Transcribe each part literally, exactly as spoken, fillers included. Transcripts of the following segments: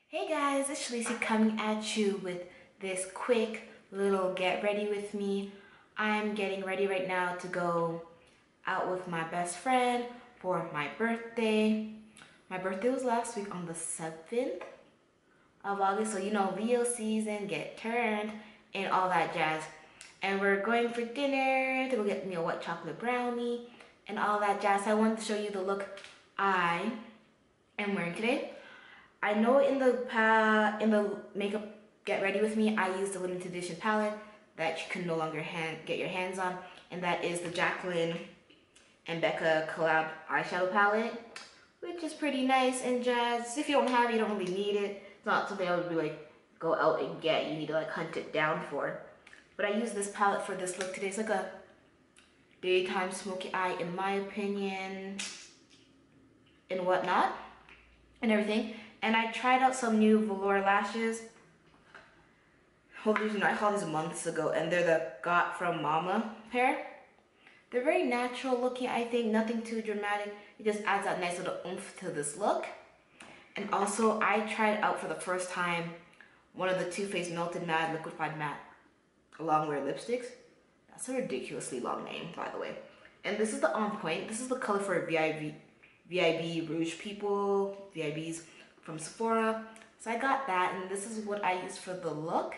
Hey guys, it's Shalici coming at you with this quick little get ready with me. I'm getting ready right now to go out with my best friend for my birthday. My birthday was last week on the seventh of August, so you know Leo season, get turned, and all that jazz. And we're going for dinner to go get me a white chocolate brownie and all that jazz. I wanted to show you the look I am wearing today. I know in the pa in the makeup get ready with me, I used a limited edition palette that you can no longer hand get your hands on, and that is the Jaclyn and Becca collab eyeshadow palette, which is pretty nice and jazz. If you don't have it, you don't really need it. It's not something I would be like go out and get. You need to like hunt it down for. But I use this palette for this look today. It's like a daytime smoky eye, in my opinion, and whatnot, and everything. And I tried out some new velour lashes. Well, you know, I called these months ago, and they're the Got From Mama pair. They're very natural looking, I think, nothing too dramatic. It just adds that nice little oomph to this look. And also, I tried out for the first time one of the Too Faced Melted Matte Liquefied Matte Longwear lipsticks. That's a ridiculously long name, by the way. And this is the On Point. This is the color for V I B, V I B Rouge people, V I Bs. From Sephora. So I got that, and this is what I use for the look.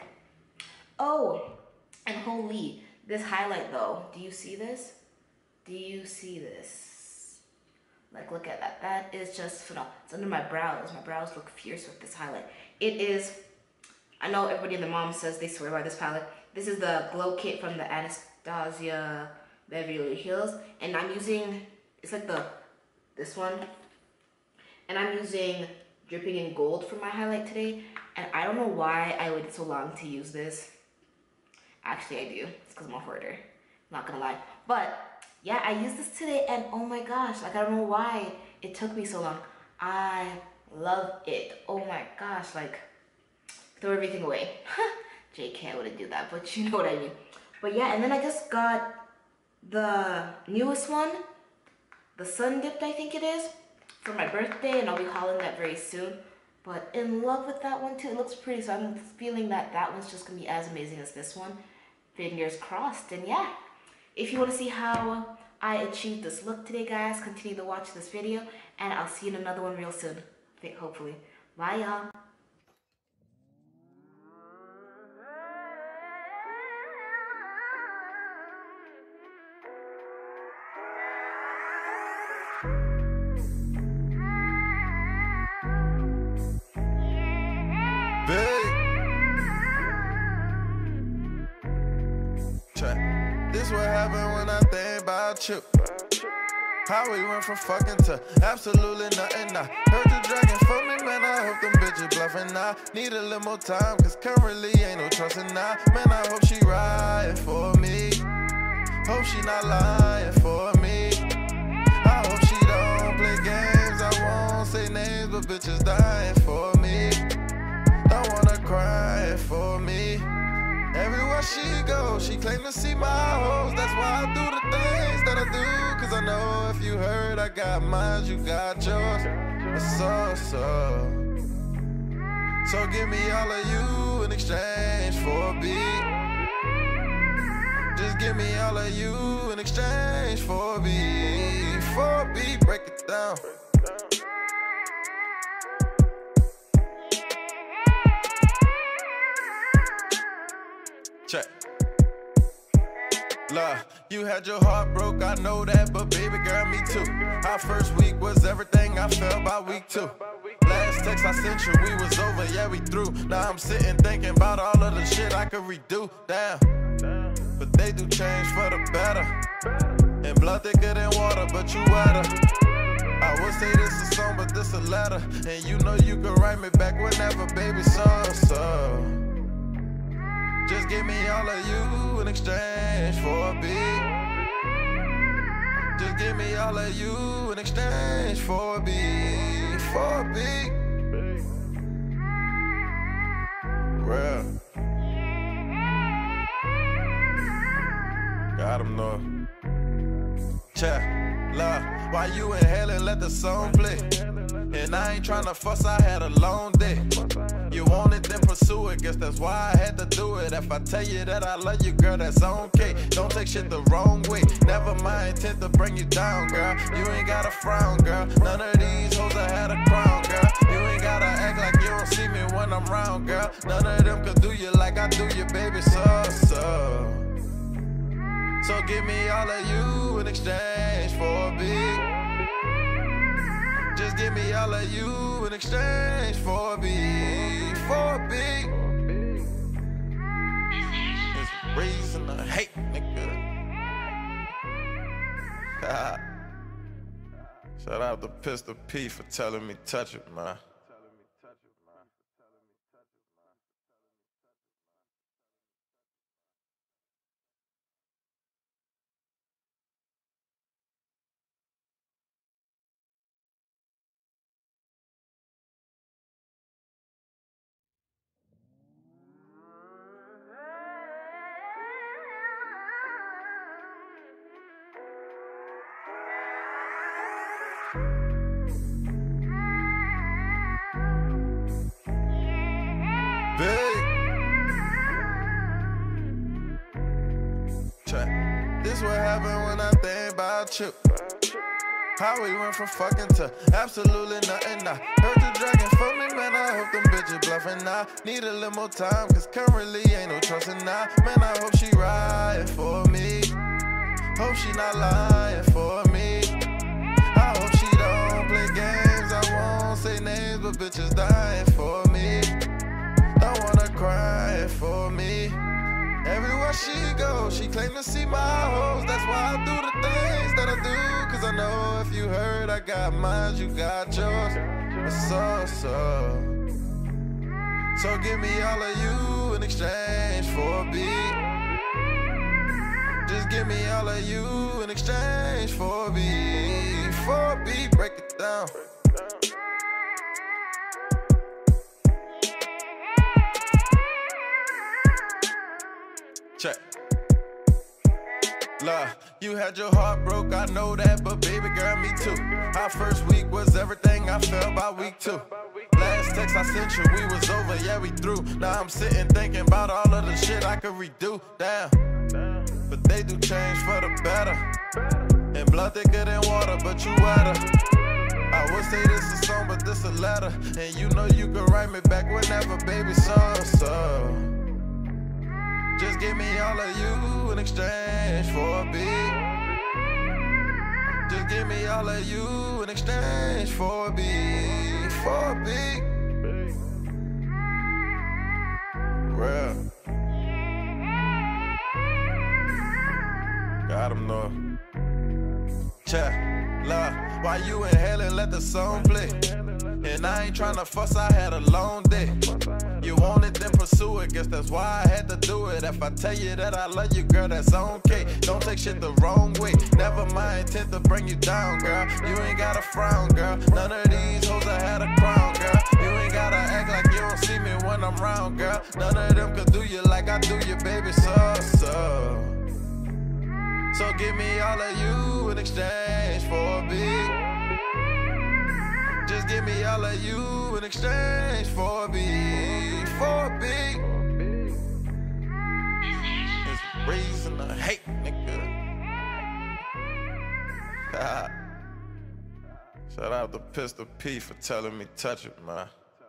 Oh, and holy, this highlight though, do you see this? Do you see this? Like, look at that. That is just phenomenal. It's under my brows. My brows look fierce with this highlight. It is, I know everybody in the mom says they swear by this palette. This is the Glow Kit from the Anastasia Beverly Hills, and I'm using, it's like the, this one, and I'm using Dripping in Gold for my highlight today, and I don't know why I waited so long to use this. Actually, I do. It's because I'm a hoarder. Not gonna lie. But yeah, I used this today, and oh my gosh, like I don't know why it took me so long. I love it. Oh my gosh, like throw everything away. J K, I wouldn't do that, but you know what I mean. But yeah, and then I just got the newest one, the Sun Dipped, I think it is, for my birthday, and I'll be hauling that very soon. But in love with that one too. It looks pretty, so I'm feeling that that one's just gonna be as amazing as this one. Fingers crossed. And yeah, if you want to see how I achieved this look today, guys, continue to watch this video, and I'll see you in another one real soon. I think, hopefully. Bye, y'all. This what happened when I think about you. How we went from fucking to absolutely nothing. I heard you dragging for me, man. I hope them bitches bluffing. I need a little more time, cause currently ain't no trusting now. Man, I hope she riding for me. Hope she not lying for me. I hope she don't play games. I won't say names, but bitches dying for me. Don't wanna cry for me. Everywhere she goes, she claim to see my hoes. That's why I do the things that I do, cause I know if you heard I got mine, you got yours. It's so, so So give me all of you in exchange for a beat. Just give me all of you in exchange for a beat. For a beat, break it down. Check. Love, you had your heart broke, I know that, but baby girl, me too. Our first week was everything I felt by week two. Last text I sent you, we was over, yeah, we through. Now I'm sitting thinking about all of the shit I could redo, damn. But they do change for the better. And blood thicker than water, but you wetter. I would say this a song, but this a letter. And you know you can write me back whenever, baby, so, so just give me all of you in exchange for a beat. Just give me all of you in exchange for a beat. For a beat. Real. Got him though. Check. Love, while you inhaling, let the song play. And I ain't tryna fuss, I had a long day. guess that's why I had to do it. If I tell you that I love you, girl, that's okay. Don't take shit the wrong way. Never my intent to bring you down, girl. You ain't gotta frown, girl. None of these hoes I had a crown, girl. You ain't gotta act like you don't see me when I'm round, girl. None of them could do you like I do you, baby, so, so. So give me all of you in exchange for a beat. Just give me all of you in exchange for a beat, for a beat. It's a reason to hate, nigga. Shout out to Pistol P for telling me touch it, man. This what happened when I think about you. How we went from fucking to absolutely nothing. I heard you dragging for me, man. I hope them bitches bluffing now. Need a little more time, cause currently ain't no trusting now. Man, I hope she riding for me. Hope she not lying for me. I hope she don't play games. I won't say names, but bitches dying for me. Don't wanna cry for me. Everywhere she goes, she claim to see my hoes. That's why I do the things that I do. Cause I know if you heard I got mine, you got yours. So, so So give me all of you in exchange for a beat. Just give me all of you in exchange for a beat. For a beat, break it down. Check. Love, you had your heart broke, I know that, but baby girl, me too. Our first week was everything I felt by week two. Last text I sent you, we was over, yeah, we through. Now I'm sitting thinking about all of the shit I could redo, damn. But they do change for the better. And blood thicker than water, but you wetter. I would say this a song, but this a letter. And you know you can write me back whenever, baby, so, so. Just give me all of you in exchange for a beat. Just give me all of you in exchange for a beat. For a beat. Real. Got him though. Check. Love, while you inhaling, let the song play. And I ain't tryna fuss, I had a long day. You want it, then pursue it, guess that's why I had to do it. If I tell you that I love you, girl, that's okay. Don't take shit the wrong way. Never my intent to bring you down, girl. You ain't gotta frown, girl. None of these hoes I had a crown, girl. You ain't gotta act like you don't see me when I'm round, girl. None of them could do you like I do you, baby, so, so. So give me all of you in exchange for a beat. Just give me all of you in exchange for a beat, for a beat. It's a reason to hate, nigga. Shout out to Pistol P for telling me touch it, man.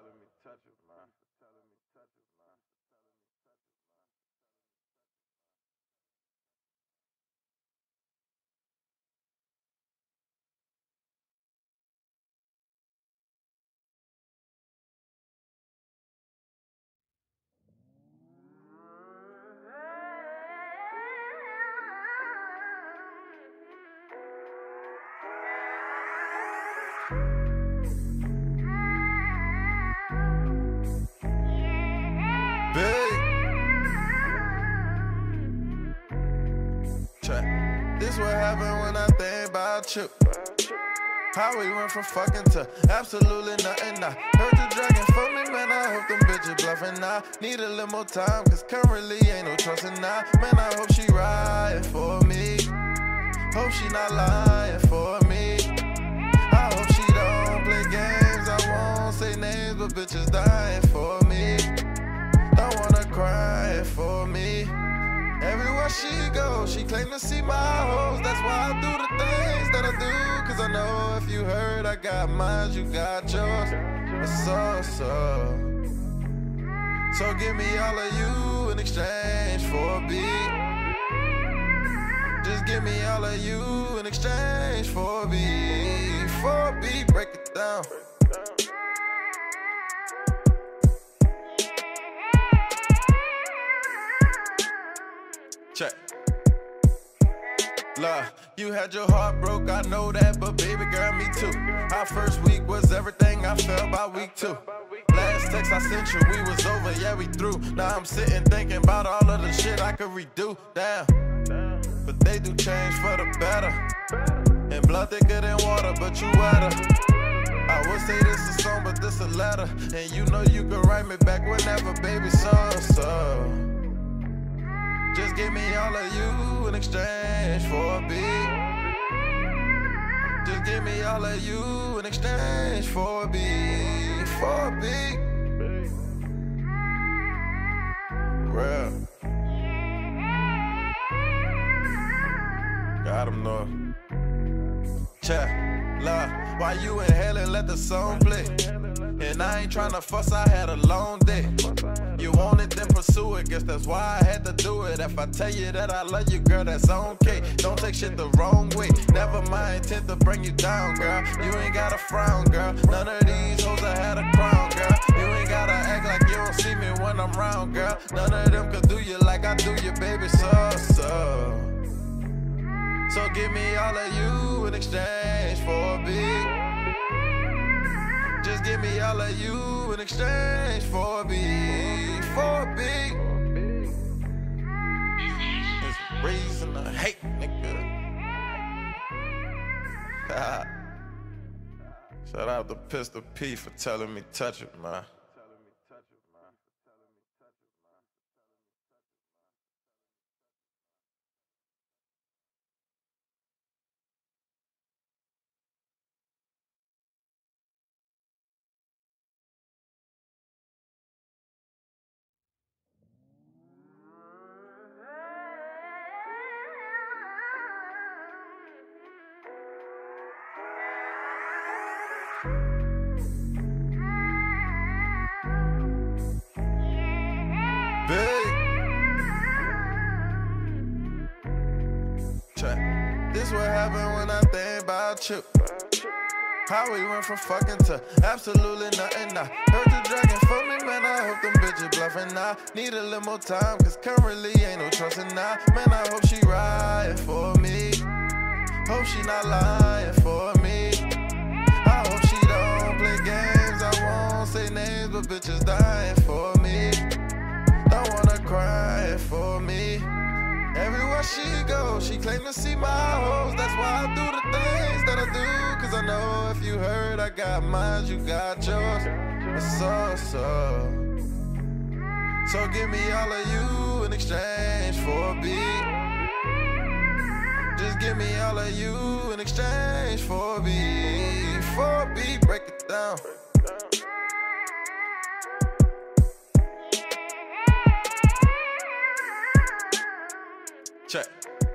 This what happened when I think about you. How we went from fucking to absolutely nothing. I heard you dragging for me, man. I hope them bitches bluffing now. Need a little more time, cause currently ain't no trusting now. Man, I hope she riding for me. Hope she not lying for me. I hope she don't play games. I won't say names, but bitches dying for me. Don't she go, she claim to see my hoes. That's why I do the things that I do. Cause I know if you heard I got mine, you got yours. So, so So give me all of you in exchange for a beat. Just give me all of you in exchange for a beat. For a beat, break it down. Check. Love, you had your heart broke, I know that, but baby girl, me too. Our first week was everything I felt by week two. Last text I sent you, we was over, yeah, we through. Now I'm sitting thinking about all of the shit I could redo, damn. But they do change for the better. And blood thicker than water, but you wetter. I would say this a song, but this a letter. And you know you can write me back whenever, baby, so, so just give me all of you in exchange for a beat. Just give me all of you in exchange for a beat. For a beat. Real. Got him, no. Check. Love, while you inhaling, let the song play. And I ain't tryna fuss, I had a long day. You want it, then pursue it, guess that's why I had to do it. If I tell you that I love you, girl, that's okay. Don't take shit the wrong way. Never my intent to bring you down, girl. You ain't gotta frown, girl. None of these hoes I had a crown, girl. You ain't gotta act like you don't see me when I'm round, girl. None of them could do you like I do you, baby, so, so So give me all of you in exchange for a beat. Just give me all of you in exchange for a beat, for a beat. It's reason to hate, nigga. Shout out to Pistol P for telling me touch it, man. This what happened when I think about you. How we went from fucking to absolutely nothing now. Heard you dragging for me, man, I hope them bitches bluffing now. Need a little more time, cause currently ain't no trusting now. Man, I hope she riding for me. Hope she not lying for me. I hope she don't play games. I won't say names, but bitches dying for me. Don't wanna cry for me. Everywhere she goes, she claim to see my hoes. That's why I do the things that I do. Cause I know if you heard I got mine, you got yours. So, so So give me all of you in exchange for a beat. Just give me all of you in exchange for a beat. For a beat, break it down. Check.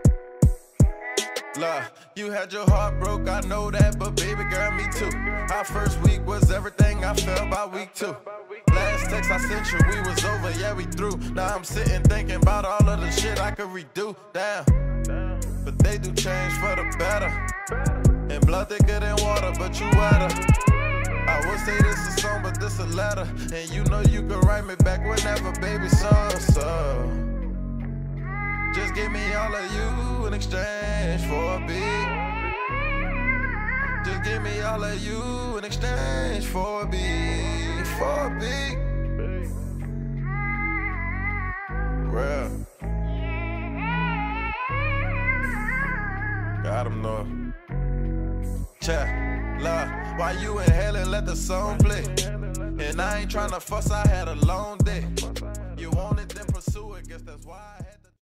Love, you had your heart broke, I know that, but baby girl, me too. Our first week was everything I felt by week two. Last text I sent you, we was over, yeah, we through. Now I'm sitting thinking about all of the shit I could redo, damn. But they do change for the better. And blood thicker than water, but you wetter. I would say this a song, but this a letter. And you know you can write me back whenever, baby, so, so just give me all of you in exchange for a beat. Just give me all of you in exchange for a beat. For a beat. Real. Got him, no. Check. Love, while you inhaling, let the song play. And I ain't tryna fuss, I had a long day. You want it, then pursue it, guess that's why I